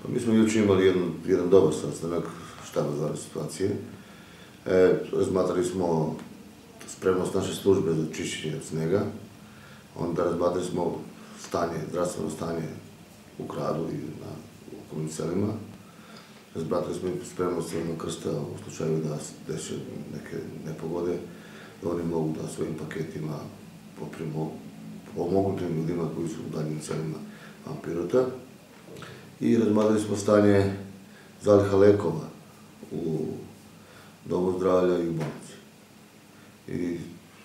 Mi smo jučer imali jedan dobar sastanak štaba za ove situacije. Razmatrali smo spremnost naše službe za čišćenje snega, onda razmatrali smo zdravstveno stanje u gradu i na okolnim selima. Razmatrali smo i spremnost Crvenog krsta u slučaju da dese neke nepogode, da oni mogu da svojim paketima pomogu tim ljudima koji su u daljim selima van Pirota. I razmatrali smo stanje zaliha lekova u domu zdravlja i u bolnici. I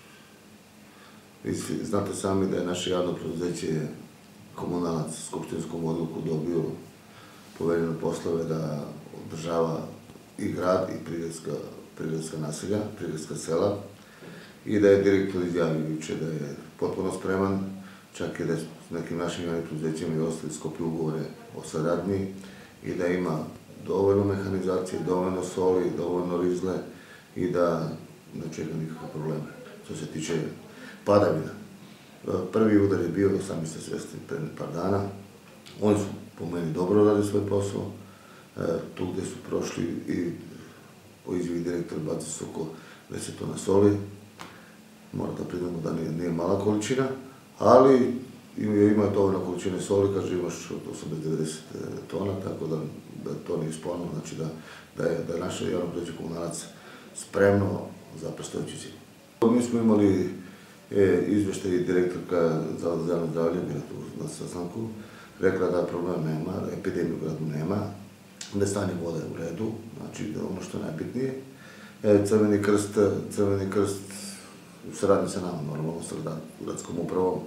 vi znate sami da je naše javno preduzeće Komunalac skupštinskom odluku dobio poverene poslove da održava i grad i prigradska naselja, prigradska sela, i da je direktor izjavio juče da je potpuno spreman, čak i da je s nekim našim javnim preduzećima i ostali sklopio ugovore o saradnji i da ima dovoljno mehanizacije, dovoljno soli, dovoljno rizle i da ne čeka nikakve probleme. Što se tiče padavina, prvi udar je bio, sami ste svesni, pre par dana. Oni su po meni dobro radili svoj posao. Tu gde su prošli i po izjavi direktora baci su oko 10 tona soli. Moram da priznamo da nije mala količina, ali ima dovoljno količine soli, kaže imaš 80-90 tona, tako da to nije sporno, znači da je naša javno preduzeće Komunalac spremno za predstojeći cilj. Mi smo imali izveštaj direktorka Zavoda za javno zdravlje, bila tu na sastanku, rekla da problema nema, da epidemije u gradu nema, da je stanje vode u redu, znači da ono što je najbitnije. Crveni krst u saradnji sa nama, normalno, sa gradskom upravom,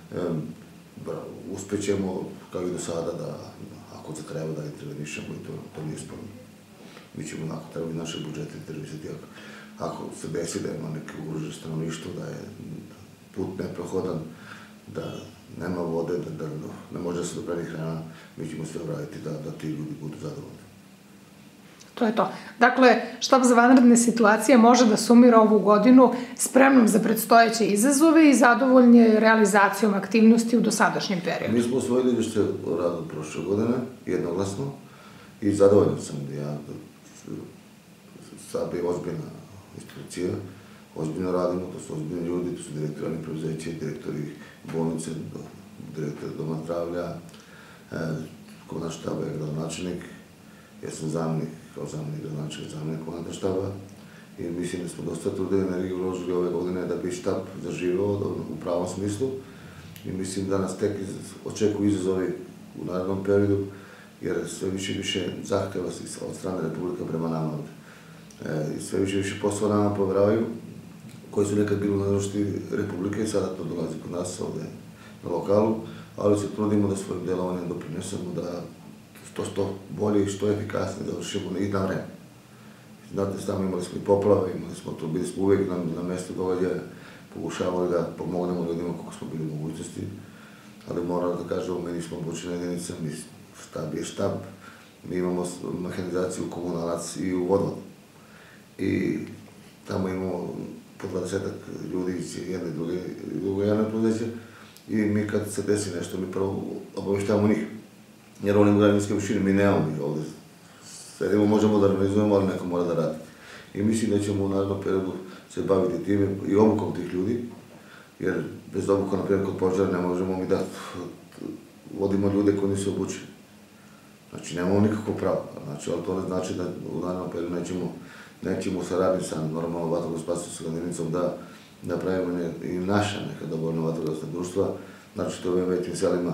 uspećemo, kao i do sada, da ako se treba da intervenišemo i to nije sporno. Mi ćemo, ako treba i naše budžete intervenisati, ako se desi da ima neke ugrožene stanovništvo, da je put neprohodan, da nema vode, da ne može da se dopremi hrana, mi ćemo sve uraditi da ti ljudi budu zadovoljni. To je to. Dakle, štab za vanredne situacije može da sumira ovu godinu spremnom za predstojeće izazove i zadovoljnje realizacijom aktivnosti u dosadašnjem periodu. Mi smo usvojili izveštaj o radu prošle godine, jednoglasno, i zadovoljan sam da ja SAB je ozbiljna institucija, ozbiljno radimo, to su ozbiljni ljudi, to su direktori javnih preduzeća, direktori bolnice, direktori doma zdravlja, komandant štaba je gradonačelnik, ja sam zamjenik, kao zamjenik gradonačelnik, zamjenik komandanta štaba, i mislim da smo dosta truda i energije uložili ove godine da bi štab zaživao u pravom smislu, i mislim da nas tek očekuju izazovi u narednom periodu, jer sve više i više zahteva od strane Republika prema nama ovde. I sve više i više poslova nama poveravaju, koji su nekad bili u nadležnosti Republike i sada to dolazi kod nas ovde na lokalu, ali se trudimo da svojim delovanjem doprinesemo da što bolje i što efikasnije završimo i na vreme. Znate, sami imali smo i poplave, bili smo uvek na mestu događaja, pokušavali da pomognemo ljudima koliko smo bili u mogućnosti, ali moram da kažemo, mi nismo obučena jedinica, štab je štab, mi imamo mehanizaciju, Komunalac i u vodovod. I tamo imamo po 20 ljudi iz jedne i druge javne preduzeća, i mi kad se desi nešto, mi prvo obaveštavamo njih. Jer oni građanske mašine mi nemamo ovde. Sedimo, možemo da organizujemo, ali neko mora da radi. I mislim da ćemo u narednom periodu se baviti time i obukom tih ljudi, jer bez obuka, na primjer, kod požara ne možemo mi da vodimo ljude koji nisu obučeni. Znači, nemamo nikakvo pravo. Znači, ali to ne znači da u narednom periodu nećemo u saradnji sa normalnom vatrogasno-spasilačkom jedinicom da napravimo i naša neka dobrovoljna vatrogasna društva, znači to u većim selima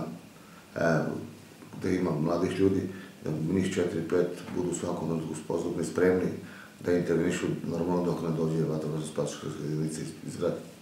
gde ima mladih ljudi, da njih 4-5 budu u svakom trenutku sposobni, spremni da intervenišu normalno dok ne dođe vatrogasno-spasilačka jedinica iz grada.